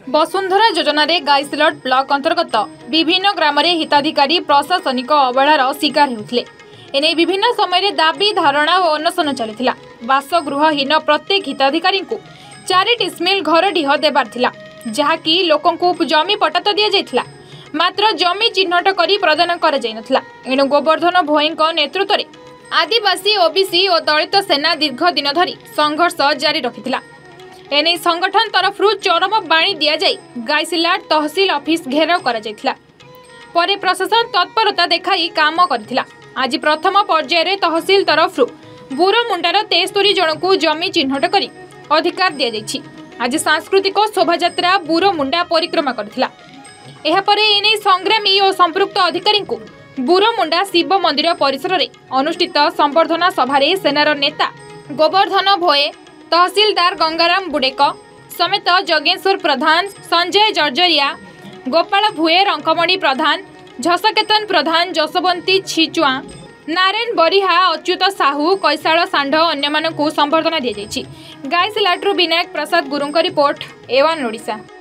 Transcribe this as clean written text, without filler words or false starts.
वसुंधरा योजन गाईसिलट ब्लॉक अंतर्गत विभिन्न ग्राम हिताधिकारी प्रशासनिक अवहेलार शिकार होते। एने विभिन्न समय दाबी धारणा और अनशन चली बासगृहहीन प्रत्येक हिताधिकारी 4 डिसमिल घर डीह देवार थिला, जहाँकि लोकंकु जमी पट्टा तो दि जाइथिला, मात्र जमी चिन्हट करी प्रदान कर जाय नथिला। एणु गोवर्धन भोईଙ୍କ नेतृत्व में आदिवासी ओबीसी और दलित सेना दीर्घ दिन धरी संघर्ष जारी रखिथिला। एने संगठन तरफ चरम बाणी दि जाई गाईसिलट तहसील ऑफिस घेराव करा जायथिला। परे प्रशासन तत्परता देखाई काम करथिला। आज प्रथम पर्यायर तहसील तरफ बुरमुंडार 73 जनकु जमी चिन्हट करी अधिकार दि जाइछि। आज सांस्कृतिक शोभायात्रा बुरमुंडा परिक्रमा करथिला। एहा परे एने संग्रामी और संपृक्त अधिकारी बुरमुंडा शिव मंदिर परिसर में अनुष्ठित संबर्धना सभारे सेनार नेता गोवर्धन भोए, तहसीलदार गंगाराम बुडेक समेत जगेश्वर प्रधान, संजय जर्जरिया, गोपाल भुए, रंकमणि प्रधान, झसकेतन प्रधान, जसवंती छिचुआ, नारायण बरिहा, अच्युत साहू, कैसाल सांढ अन्य संबर्धना दि जाइछि। गाईसिलटरू विनायक प्रसाद गुरुंक रिपोर्ट, A1 ओडिशा।